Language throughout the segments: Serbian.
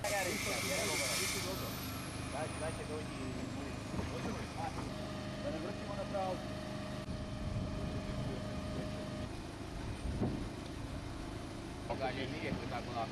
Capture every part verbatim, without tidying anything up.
Da ne vrtimo na pravu. Kaže, nije to tako lako.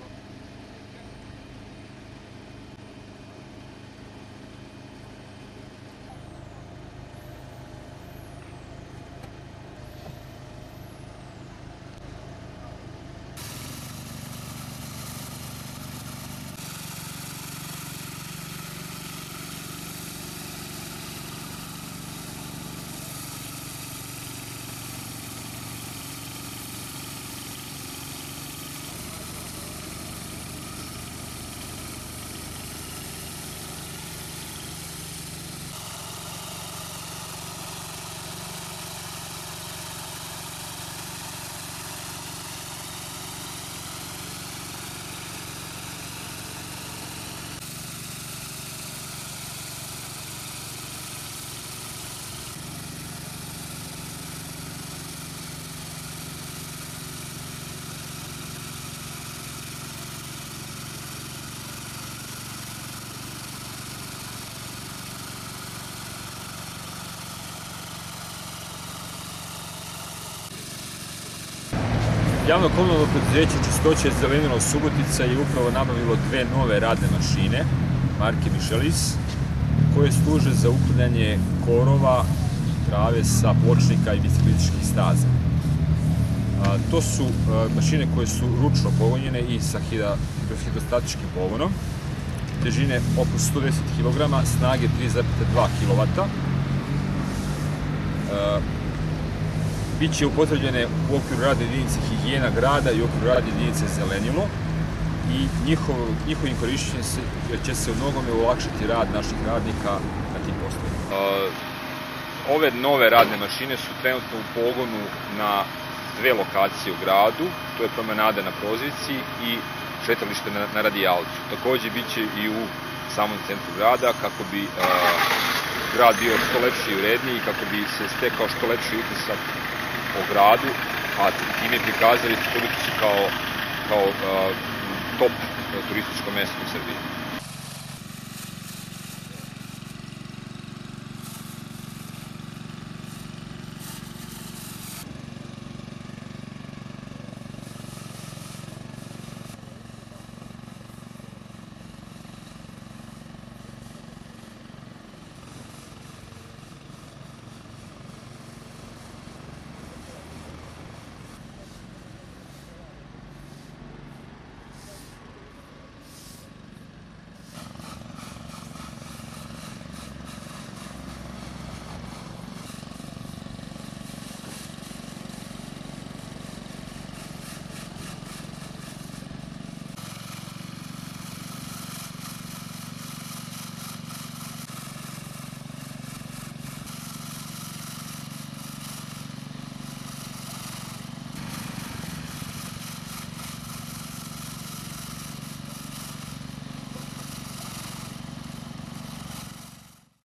Javno komunalno preduzeće Čistoća i zelenilo Subotica je upravo nabavilo dve nove radne mašine marke Michelis koje služe za uklanjanje korova i trave sa pločnika i biciklističkih staza. To su mašine koje su ručno pogonjene i sa hidrostatičkim pogonom, težine oko sto deset kilograma, snage tri zarez dva kilovata. Biće upotrebljene u okviru radne jedinice higijena grada i u okviru radne jedinice zelenilo i njihovim korišćenjem će se u mnogome olakšati rad naših radnika na tim poslovima. Ove nove radne mašine su trenutno u pogonu na dve lokacije u gradu, to je promenada na Prozivci i šetalište na Radijalcu. Takođe biće i u samom centru grada kako bi grad bio što lepši i uredniji, kako bi se stekao što lepši utisak o gradu, a time prikazali Suboticu kao top turističko mesto u Srbiji.